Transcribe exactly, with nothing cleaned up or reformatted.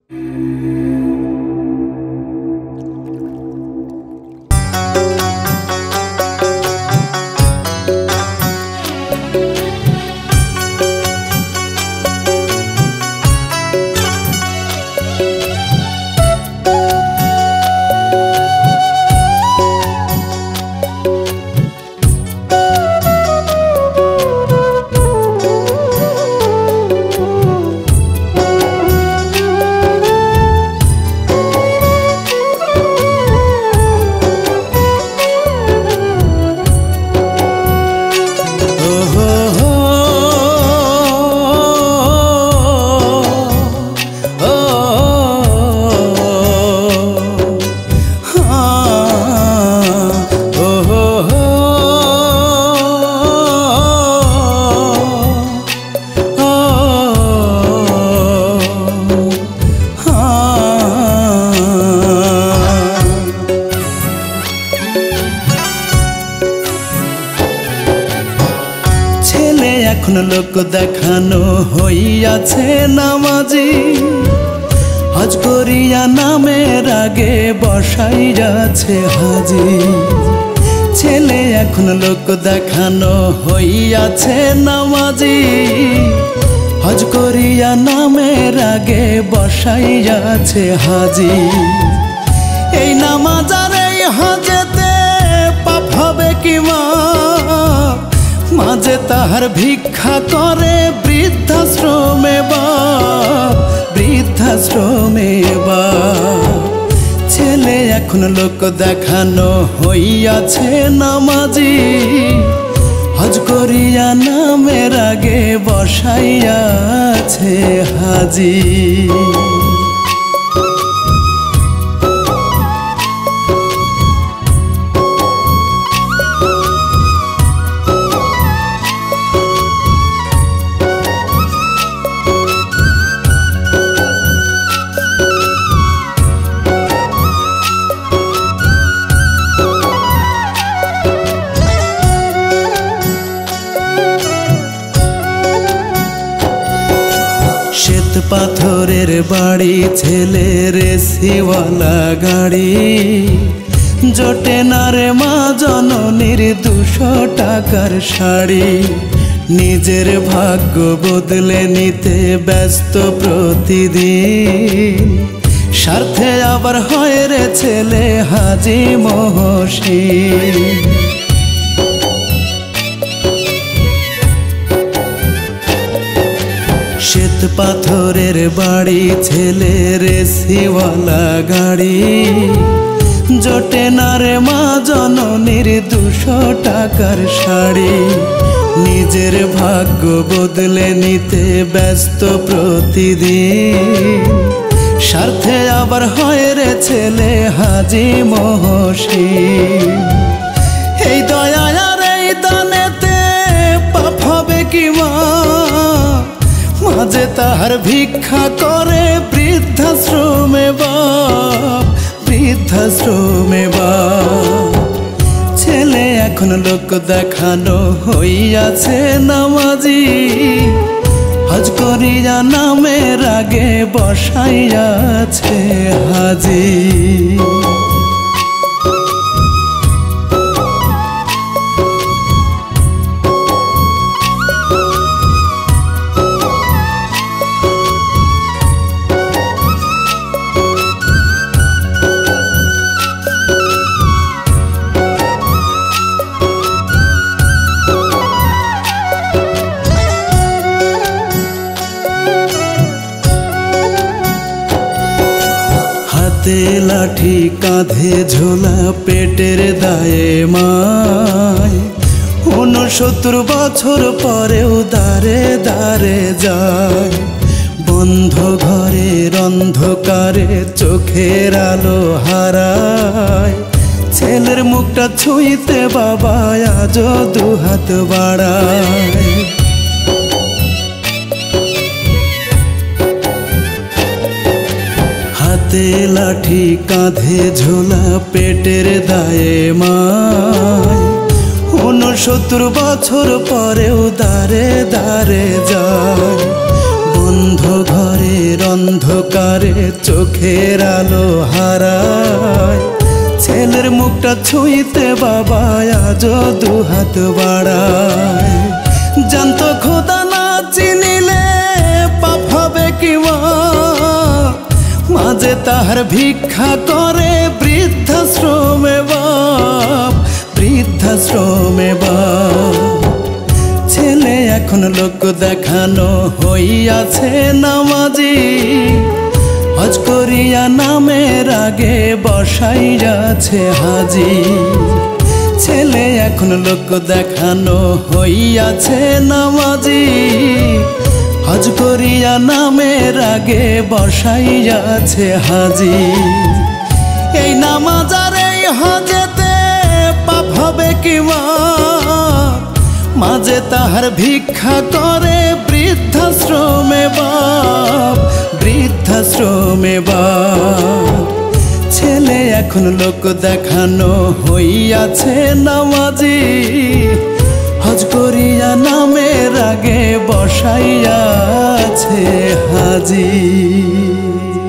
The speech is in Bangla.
এখন লোক দেখানো হইয়াছে নামাজি, হজ করিয়া নামের আগে বসাইয়াছে হাজি। ছেলে এখন লোক দেখানো হইয়াছে নামাজি, হজ করিয়া নামের আগে বসাইয়াছে হাজি। এই নামাজ আর এই হজেতে পাপ হবে কি মা, মাঝে তাহার ভিক্ষা করে বৃদ্ধাশ্রমে বা বৃদ্ধাশ্রমে বা। ছেলে এখন লোক দেখানো হইয়াছে নামাজি, হজ করিয়া নামের আগে বসাইয়াছে হাজি। শ্বেত পাথরের বাড়ি, ছেলের এসিওয়ালা গাড়ি, জোটে না রে মা জননীর দুশো টাকার শাড়ি। নিজের ভাগ্য বদলে নিতে ব্যস্ত প্রতিদিন, স্বার্থে আবার হয় রে ছেলে হাজি মহসিন। শ্বেত পাথরের বাড়ি, ছেলের এসিওয়ালা গাড়ি, জোটে না রে মা জননীর দুশো টাকার শাড়ি। নিজের ভাগ্য বদলে নিতে ব্যস্ত প্রতিদিন, স্বার্থে আবার হয় রে ছেলে হাজি মহসিন। এই দয়া আর এই দানেতে পাপ হবে কি মা, মাঝে তাহার ভিক্ষা করে বৃদ্ধাশ্রমে বাপ বৃদ্ধাশ্রমে বাপ। ছেলে এখন লোক দেখানো হইয়াছে নামাজি, হজ করিয়া নামের আগে বসাইয়াছে হাজি। হাতে লাঠি কাঁধে ঝোলা পেটের দায়ে মায়, ঊনসত্তর বছর পরেও দাঁড়ে দাঁড়ে যায়। বন্ধ ঘরের অন্ধকারে চোখের আলো হারায়, ছেলের মুখটা ছুঁইতে বাবা আজও দুহাত বাড়ায়। হাতে লাঠি কাঁধে ঝোলা পেটের দায়ে মায়, ঊনসত্তর বছর পরেও দাঁড়ে দাঁড়ে যায়। বন্ধ ঘরের অন্ধকারে চোখের আলো হারায়, ছেলের মুখটা ছুঁইতে বাবা আজও দুহাত বাড়ায়। জানতো খোদা না চিনিলে পাপ হবে কি মা, মাঝে তাহার ভিক্ষা করে বৃদ্ধাশ্রমে বাপ, বৃদ্ধাশ্রমে বাপ। ছেলে এখন লোক দেখানো হইয়াছে নামাজি, হজ করিয়া নামের আগে বসাইয়াছে হাজি। ছেলে এখন লোক দেখানো হইয়াছে নামাজি, হজ করিয়া নামের আগে বসাইয়াছে হাজি। এই নামাজ আর এই হজেতে পাপ হবে কি মা, মাঝে তাহার ভিক্ষা করে বৃদ্ধাশ্রমে বাপ, বৃদ্ধাশ্রমে বাপ। ছেলে এখন লোক দেখানো হইয়াছে নামাজি, হজ করিয়া নামের আগে বসাইয়াছে হাজি।